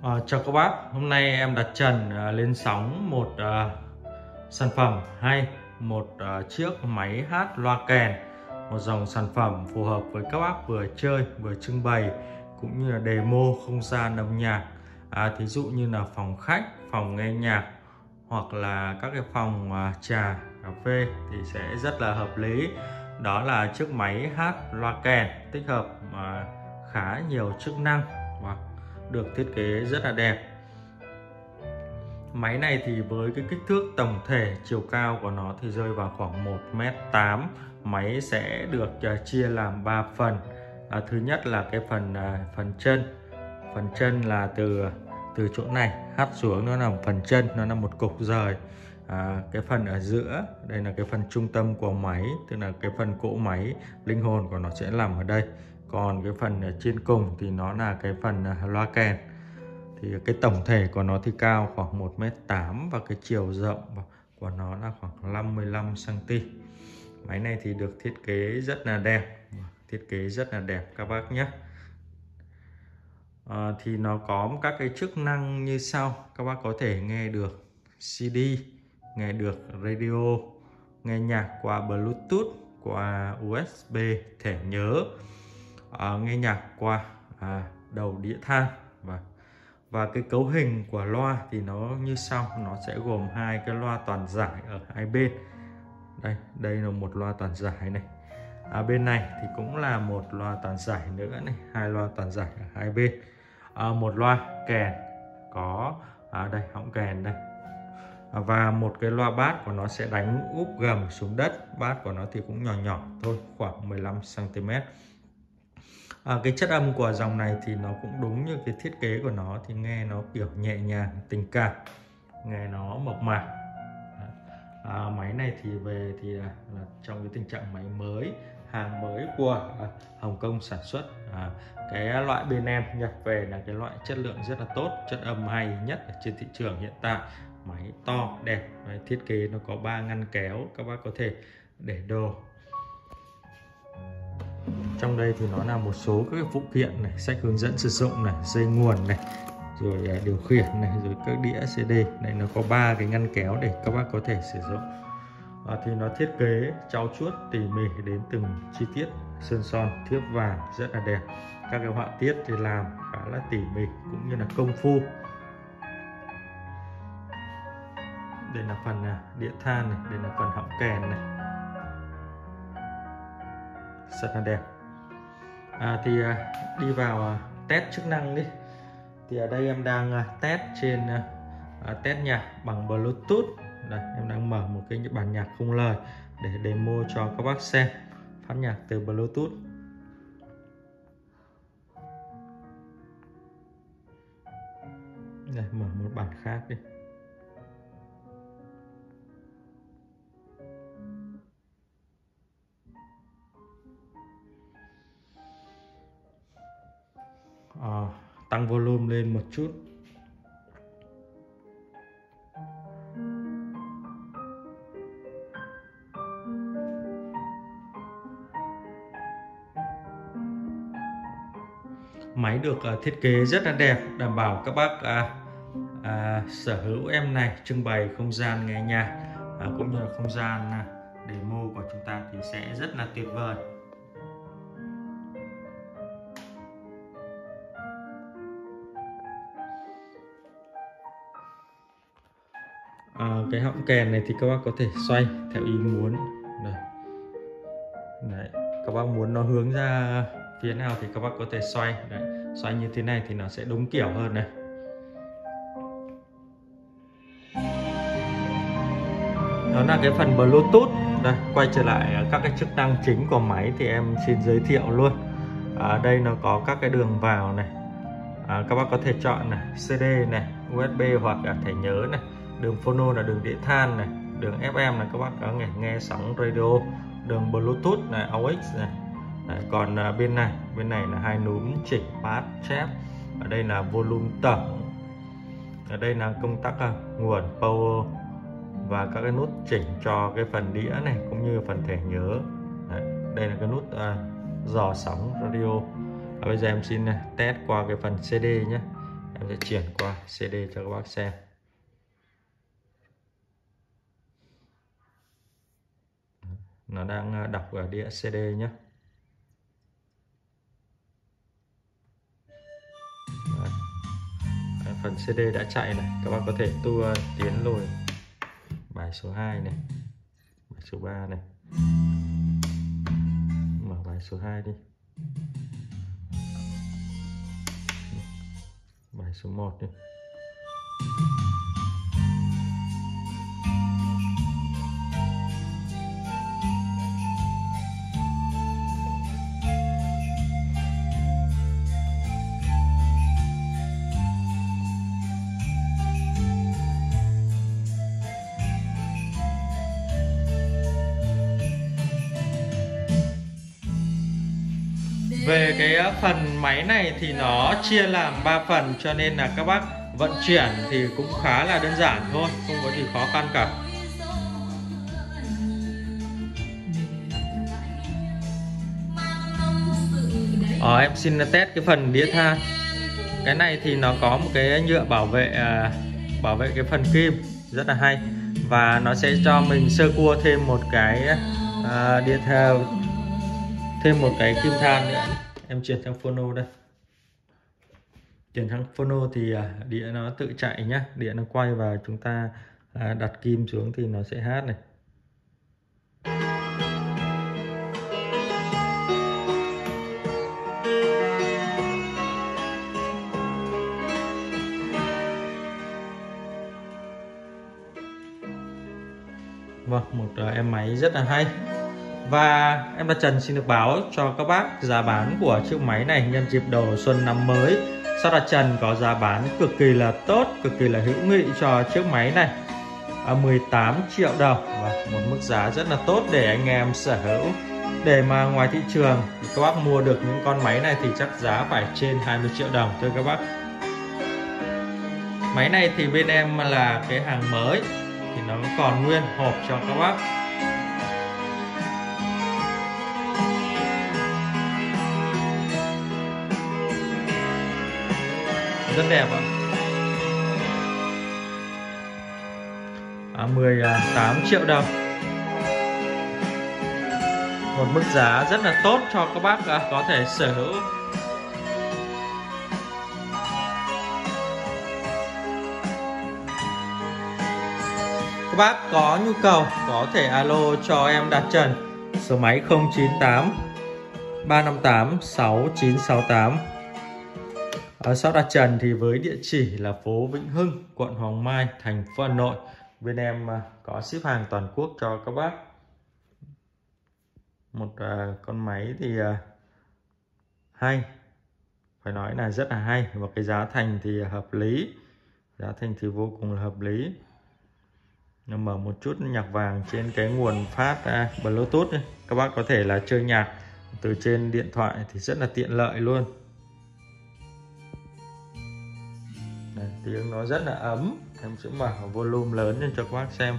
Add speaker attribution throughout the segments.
Speaker 1: Chào các bác, hôm nay em đặt trần lên sóng một sản phẩm hay, một chiếc máy hát loa kèn, một dòng sản phẩm phù hợp với các bác vừa chơi vừa trưng bày cũng như là demo không gian âm nhạc, thí dụ như là phòng khách, phòng nghe nhạc hoặc là các cái phòng trà cà phê thì sẽ rất là hợp lý. Đó là chiếc máy hát loa kèn tích hợp khá nhiều chức năng và được thiết kế rất là đẹp. Máy này thì với cái kích thước tổng thể chiều cao của nó thì rơi vào khoảng 1m8. Máy sẽ được chia làm 3 phần. Thứ nhất là cái phần chân là từ chỗ này hát xuống, nó là phần chân, nó là một cục rời. Cái phần ở giữa đây là cái phần trung tâm của máy, tức là cái phần cỗ máy, linh hồn của nó sẽ nằm ở đây. Còn cái phần ở trên cùng thì nó là cái phần loa kèn. Thì cái tổng thể của nó thì cao khoảng 1m8 và cái chiều rộng của nó là khoảng 55 cm. Máy này thì được thiết kế rất là đẹp, các bác nhé. Thì nó có các cái chức năng như sau. Các bác có thể nghe được CD, nghe được radio, nghe nhạc qua Bluetooth, qua USB thẻ nhớ, nghe nhạc qua đầu đĩa than. Và cái cấu hình của loa thì nó như sau, nó sẽ gồm hai cái loa toàn giải ở hai bên. Đây là một loa toàn giải này. Bên này thì cũng là một loa toàn giải nữa này, hai loa toàn giải ở hai bên. Một loa kèn có đây hõng kèn đây. Và một cái loa bass của nó sẽ đánh úp gầm xuống đất. Bass của nó thì cũng nhỏ nhỏ thôi, khoảng 15 cm. Cái chất âm của dòng này thì nó cũng đúng như cái thiết kế của nó, thì nghe nó kiểu nhẹ nhàng, tình cảm, nghe nó mộc mạc. Máy này thì về thì là trong cái tình trạng máy mới, hàng mới của Hồng Kông sản xuất. Cái loại bên em nhập về là cái loại chất lượng rất là tốt, chất âm hay nhất ở trên thị trường hiện tại. Máy to đẹp. Thiết kế nó có 3 ngăn kéo, các bác có thể để đồ. Trong đây thì nó là một số các phụ kiện này, sách hướng dẫn sử dụng này, dây nguồn này, rồi điều khiển này, rồi các đĩa CD. Đây nó có 3 cái ngăn kéo để các bác có thể sử dụng. Thì nó thiết kế trau chuốt tỉ mỉ đến từng chi tiết, sơn son thiếp vàng rất là đẹp. Các cái họa tiết thì làm khá là tỉ mỉ cũng như là công phu. Đây là phần đĩa than này, đây là phần hõng kèn này, rất là đẹp. Thì đi vào test chức năng đi. Thì ở đây em đang test trên test nhạc bằng Bluetooth. Đây, em đang mở một cái bản nhạc không lời để demo cho các bác xem, phát nhạc từ Bluetooth. Đây, mở một bản khác đi. Tăng volume lên một chút. Máy được thiết kế rất là đẹp, đảm bảo các bác sở hữu em này trưng bày không gian nghe nhạc cũng như là không gian demo của chúng ta thì sẽ rất là tuyệt vời. Cái hõng kèn này thì các bác có thể xoay theo ý muốn. Đấy, các bác muốn nó hướng ra phía nào thì các bác có thể xoay. Đấy, xoay như thế này thì nó sẽ đúng kiểu hơn này. Đó là cái phần Bluetooth. Đây, quay trở lại các cái chức năng chính của máy thì em xin giới thiệu luôn. Đây nó có các cái đường vào này. Các bác có thể chọn này, CD này, USB hoặc là thẻ nhớ này. Đường phono là đường đĩa than này, đường FM là các bác có nghe sóng radio, đường Bluetooth này, AUX này. Đấy, còn bên này là hai núm chỉnh bass chép. Ở đây là volume tổng. Ở đây là công tắc nguồn power và các cái nút chỉnh cho cái phần đĩa này cũng như phần thẻ nhớ. Đấy, đây là cái nút dò sóng radio. Bây giờ em xin test qua cái phần CD nhé. Em sẽ chuyển qua CD cho các bác xem. Nó đang đọc ở đĩa CD nhé. Phần CD đã chạy này, các bác có thể tua tiến lùi bài số 2 này, bài số 3 này. Mở bài số 2 đi. Bài số 1 đi. Về cái phần máy này thì nó chia làm 3 phần, cho nên là các bác vận chuyển thì cũng khá là đơn giản thôi, không có gì khó khăn cả. Em xin test cái phần đĩa than. Cái này thì nó có một cái nhựa bảo vệ cái phần kim rất là hay, và nó sẽ cho mình sơ cua thêm một cái đĩa than, thêm một cái kim than nữa. Em chuyển sang phono đây. Chuyển sang phono thì đĩa nó tự chạy nhá, đĩa nó quay và chúng ta đặt kim xuống thì nó sẽ hát này. Vâng, một em máy rất là hay. Và em Đạt Trần xin được báo cho các bác giá bán của chiếc máy này nhân dịp đầu xuân năm mới. Shop Đạt Trần có giá bán cực kỳ là tốt, cực kỳ là hữu nghị cho chiếc máy này, 18 triệu đồng, và một mức giá rất là tốt để anh em sở hữu. Để mà ngoài thị trường thì các bác mua được những con máy này thì chắc giá phải trên 20 triệu đồng thưa các bác. Máy này thì bên em là cái hàng mới thì nó còn nguyên hộp cho các bác. Rất đẹp ạ. 18 triệu đồng. Một mức giá rất là tốt cho các bác có thể sở hữu. Các bác có nhu cầu có thể alo cho em Đạt Trần, số máy 098 358 6968. Ở shop Đạt Trần thì với địa chỉ là phố Vĩnh Hưng, quận Hoàng Mai, thành phố Hà Nội. Bên em có ship hàng toàn quốc cho các bác. Một con máy thì hay, phải nói là rất là hay, và cái giá thành thì hợp lý, giá thành thì vô cùng là hợp lý. Nó mở một chút nhạc vàng trên cái nguồn phát Bluetooth ấy. Các bác có thể là chơi nhạc từ trên điện thoại thì rất là tiện lợi luôn. Này, tiếng nó rất là ấm. Em sẽ mở volume lớn lên cho các bác xem.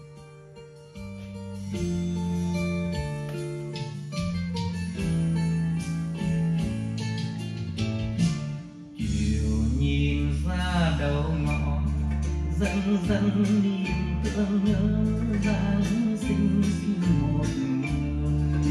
Speaker 2: Chiều nhìn ra đầu ngõ, dần dần niềm thương nhớ Giáng sinh một người.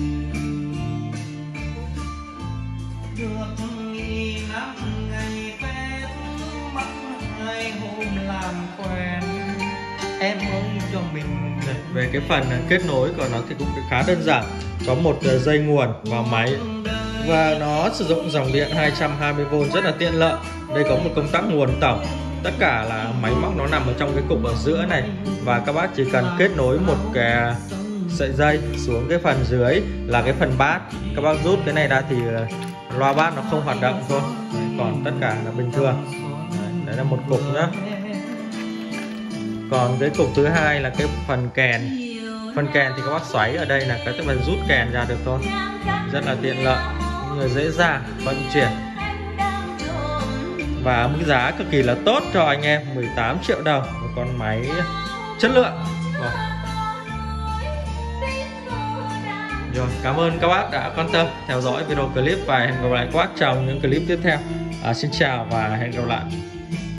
Speaker 2: Được nghỉ 5 ngày Tết, mất 2 hôm làm quen, em ơi cho mình.
Speaker 1: Về cái phần kết nối của nó thì cũng khá đơn giản. Có một dây nguồn vào máy và nó sử dụng dòng điện 220V rất là tiện lợi. Đây có một công tắc nguồn tổng. Tất cả là máy móc nó nằm ở trong cái cục ở giữa này, và các bác chỉ cần kết nối một cái sợi dây xuống cái phần dưới là cái phần bass. Các bác rút cái này ra thì loa bass nó không hoạt động thôi. Đấy, còn tất cả là bình thường. Đấy là một cục nhá. Còn cái cục thứ hai là cái phần kèn. Phần kèn thì các bác xoáy ở đây là các bạn rút kèn ra được thôi. Rất là tiện lợi, cũng như dễ dàng vận chuyển. Và mức giá cực kỳ là tốt cho anh em, 18 triệu đồng, một con máy chất lượng. Rồi, cảm ơn các bác đã quan tâm theo dõi video clip, và hẹn gặp lại các bác trong những clip tiếp theo. Xin chào và hẹn gặp lại.